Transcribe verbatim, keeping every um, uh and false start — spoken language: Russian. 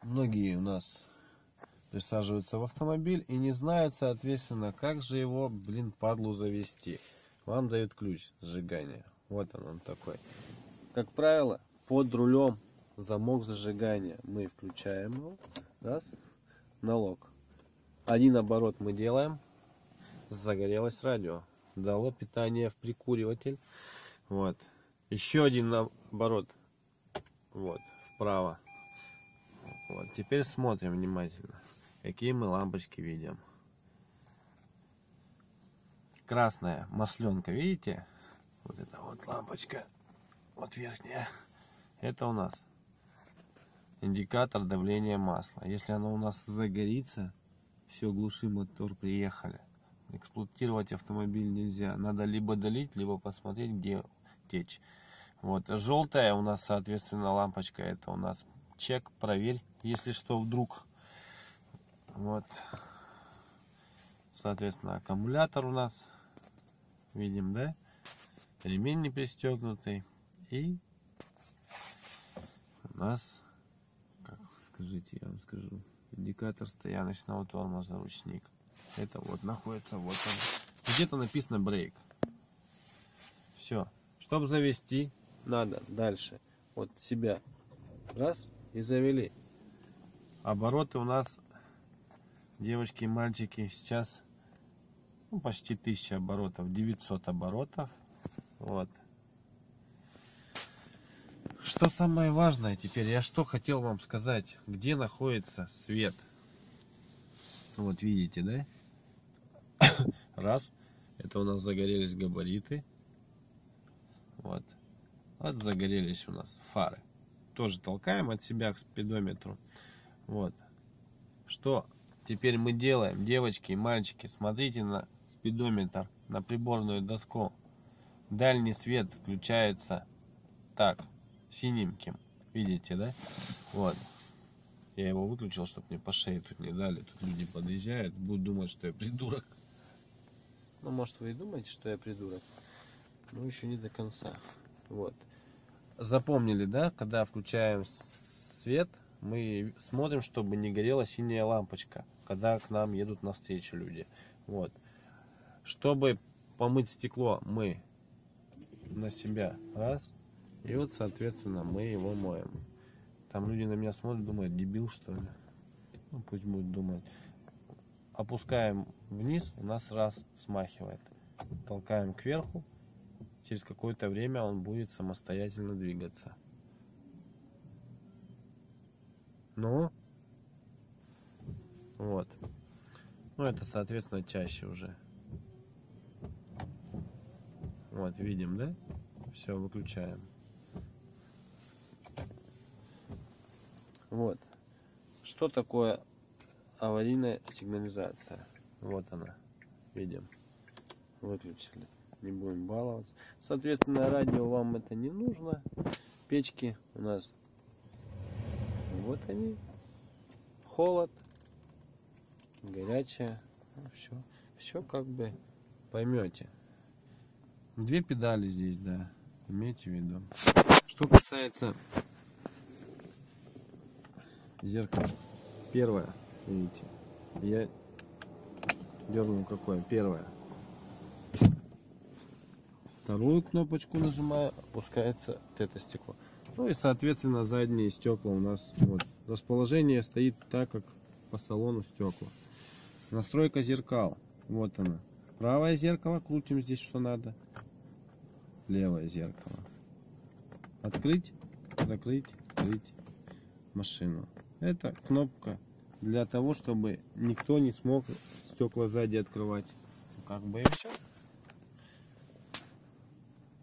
Многие у нас присаживаются в автомобиль и не знают, соответственно, как же его, блин, падлу завести. Вам дают ключ зажигания. Вот он, он такой. Как правило, под рулем замок зажигания. Мы включаем его. Раз. На лок. Один оборот мы делаем. Загорелось радио. Дало питание в прикуриватель. Вот. Еще один оборот. Вот. Вправо. Вот. Теперь смотрим внимательно, какие мы лампочки видим. Красная масленка, видите? Вот эта вот лампочка, вот верхняя. Это у нас индикатор давления масла. Если оно у нас загорится, все, глуши мотор, приехали. Эксплуатировать автомобиль нельзя. Надо либо долить, либо посмотреть, где течь. Вот. Желтая у нас, соответственно, лампочка. Это у нас чек, проверь, если что вдруг. Вот. Соответственно, аккумулятор у нас. Видим, да? Ремень не пристегнутый. И у нас, как скажите, я вам скажу, индикатор стояночного тормоза, ручник. Это вот находится, вот он. Где-то написано брейк. Все. Чтобы завести, надо дальше вот себя раз и завели. Обороты у нас, девочки и мальчики, сейчас ну, почти тысяча оборотов, девятьсот оборотов. Вот. Что самое важное теперь, я что хотел вам сказать, где находится свет. Вот видите, да? Раз, это у нас загорелись габариты. Вот. Вот загорелись у нас фары. Тоже толкаем от себя к спидометру. Вот. Что теперь мы делаем, девочки и мальчики? Смотрите на спидометр, на приборную доску. Дальний свет включается так, синеньким. Видите, да? Вот. Я его выключил, чтобы мне по шее тут не дали. Тут люди подъезжают, будут думать, что я придурок. Ну, может, вы и думаете, что я придурок. Но еще не до конца. Вот. Запомнили, да? Когда включаем свет, мы смотрим, чтобы не горела синяя лампочка, когда к нам едут навстречу люди. Вот. Чтобы помыть стекло, мы на себя раз. И вот, соответственно, мы его моем. Там люди на меня смотрят, думают, дебил, что ли. Ну, пусть будут думать. Опускаем вниз, у нас раз смахивает. Толкаем кверху. Через какое-то время он будет самостоятельно двигаться. Ну, вот. Ну, это, соответственно, чаще уже. Вот, видим, да? Все, выключаем. Вот. Что такое аварийная сигнализация? Вот она. Видим. Выключили. Не будем баловаться. Соответственно, радио вам это не нужно. Печки у нас. Вот они. Холод. Горячая. Все. Все как бы поймете. Две педали здесь, да. Имейте в виду. Что касается зеркала. Первое. Видите. Я дерну какое? Первое. Вторую кнопочку нажимаю, опускается вот это стекло. Ну и, соответственно, задние стекла у нас вот. Расположение стоит так, как по салону стекла. Настройка зеркал. Вот она. Правое зеркало. Крутим здесь, что надо. Левое зеркало. Открыть, закрыть, открыть машину. Это кнопка для того, чтобы никто не смог стекла сзади открывать. Как бы и все.